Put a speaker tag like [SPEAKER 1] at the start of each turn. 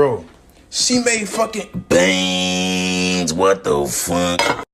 [SPEAKER 1] Bro, she made fucking bangs. What the fuck?